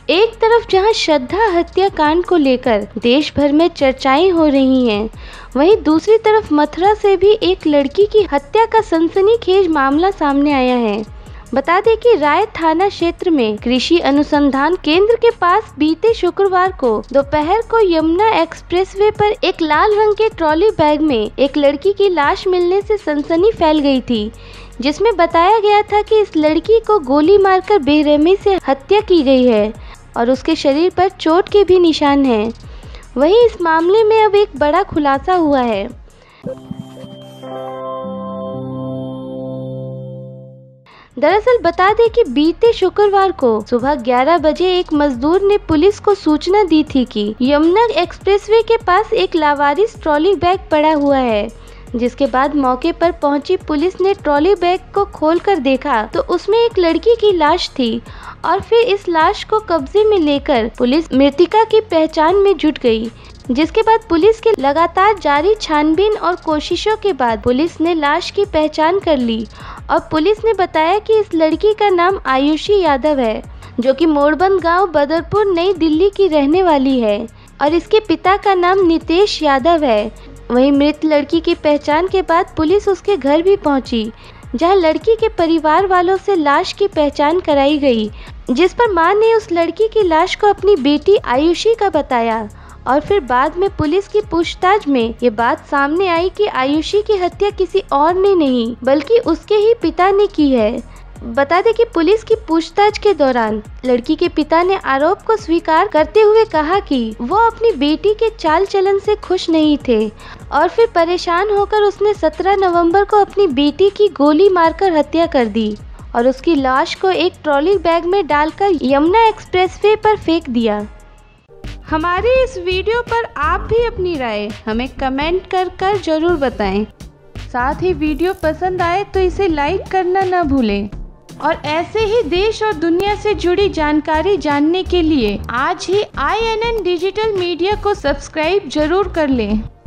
एक तरफ जहां श्रद्धा हत्याकांड को लेकर देश भर में चर्चाएं हो रही हैं, वहीं दूसरी तरफ मथुरा से भी एक लड़की की हत्या का सनसनीखेज मामला सामने आया है। बता दें कि राय थाना क्षेत्र में कृषि अनुसंधान केंद्र के पास बीते शुक्रवार को दोपहर को यमुना एक्सप्रेसवे पर एक लाल रंग के ट्रॉली बैग में एक लड़की की लाश मिलने से सनसनी फैल गई थी, जिसमें बताया गया था कि इस लड़की को गोली मारकर बेरहमी से हत्या की गई है और उसके शरीर पर चोट के भी निशान हैं। वहीं इस मामले में अब एक बड़ा खुलासा हुआ है। दरअसल बता दें कि बीते शुक्रवार को सुबह 11 बजे एक मजदूर ने पुलिस को सूचना दी थी कि यमुना एक्सप्रेसवे के पास एक लावारिस ट्रॉली बैग पड़ा हुआ है, जिसके बाद मौके पर पहुंची पुलिस ने ट्रॉली बैग को खोलकर देखा तो उसमें एक लड़की की लाश थी और फिर इस लाश को कब्जे में लेकर पुलिस मृतका की पहचान में जुट गई, जिसके बाद पुलिस के लगातार जारी छानबीन और कोशिशों के बाद पुलिस ने लाश की पहचान कर ली और पुलिस ने बताया कि इस लड़की का नाम आयुषी यादव है, जो कि मोरबंद गांव बदरपुर नई दिल्ली की रहने वाली है और इसके पिता का नाम नितेश यादव है। वहीं मृत लड़की की पहचान के बाद पुलिस उसके घर भी पहुंची, जहां लड़की के परिवार वालों से लाश की पहचान कराई गई, जिस पर मां ने उस लड़की की लाश को अपनी बेटी आयुषी का बताया और फिर बाद में पुलिस की पूछताछ में ये बात सामने आई कि आयुषी की हत्या किसी और ने नहीं बल्कि उसके ही पिता ने की है। बता दें कि पुलिस की पूछताछ के दौरान लड़की के पिता ने आरोप को स्वीकार करते हुए कहा कि वो अपनी बेटी के चाल चलन से खुश नहीं थे और फिर परेशान होकर उसने 17 नवंबर को अपनी बेटी की गोली मारकर हत्या कर दी और उसकी लाश को एक ट्रॉली बैग में डालकर यमुना एक्सप्रेसवे पर फेंक दिया। हमारे इस वीडियो पर आप भी अपनी राय हमें कमेंट कर जरूर बताएं। साथ ही वीडियो पसंद आए तो इसे लाइक करना न भूलें और ऐसे ही देश और दुनिया से जुड़ी जानकारी जानने के लिए आज ही INN डिजिटल मीडिया को सब्सक्राइब जरूर कर लें।